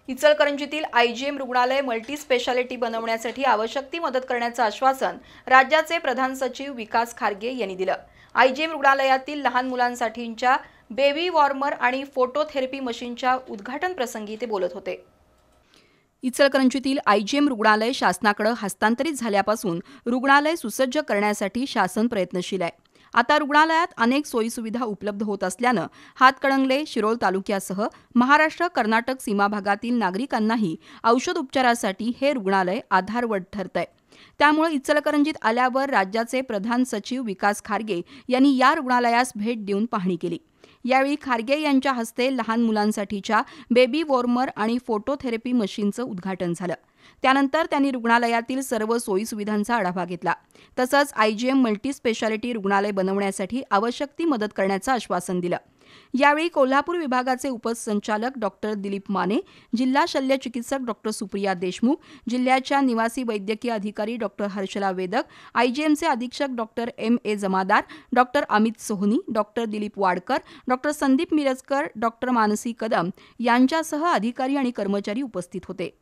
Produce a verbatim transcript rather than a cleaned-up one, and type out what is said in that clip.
इचलकरंजीतील IGM रुग्णालय multi speciality बनवण्यासाठी आवश्यक ती मदत करण्याचं आश्वासन राज्याचे प्रधान सचिव विकास खारगे यांनी दिलं। आयजीएम रुग्णालयातील लहान मुलांसाठीच्या बेबी वॉर्मर आणि फोटोथेरपी मशीनच्या उद्घाटन प्रसंगी ते बोलत होते। इचलकरंजीतील आयजीएम रुग्णालय शासनाकडे हस्तांतरित झाल्यापासून रुग्णालय सुसज्ज करण्यासाठी शासन प्रयत्नशील आहे। आता रुग्णालयात अनेक सोयीसुविधा उपलब्ध होत असल्यानं हातकणंगले, शिरोळ तालुक्यासह महाराष्ट्र कर्नाटक सीमा भागातील नागरिकांनाही औषध उपचारासाठी हे रुग्णालय आधारवड ठरतंय। त्यामुळे इचलकरंजीत आल्यावर राज्याचे प्रधान सचिव विकास खारगे यांनी या रुग्णालयास भेट देऊन पाहणी केली। यावेळी खारगे यांच्या हस्ते लहान मुलांसाठीच्या बेबी वॉर्मर आणि फोटोथेरपी मशीनचं उद्घाटन झालं। त्यानंतर त्यांनी रुग्णालयातील सर्व सोयीसुविधांचा आढावा घेतला। तसंच आयजीएम मल्टी स्पेशालिटी रुग्णालय बनवण्यासाठी आवश्यक ती मदत करण्याचं आश्वासन दिलं। यावेळी कोल्हापूर विभागाचे उपसंचालक डॉक्टर दिलीप माने, जिल्हा शल्य चिकित्सक डॉक्टर सुप्रिया देशमुख, जिल्ह्याच्या निवासी वैद्यकीय अधिकारी डॉक्टर हर्षला वेदक, आयजीएमचे अधीक्षक doctor M A Jamadar, doctor Amit Sohani, doctor Dilip Wadkar, doctor Sandeep Mirajkar, doctor Mansi Kadam यांच्यासह अधिकारी आणि कर्मचारी उपस्थित होते।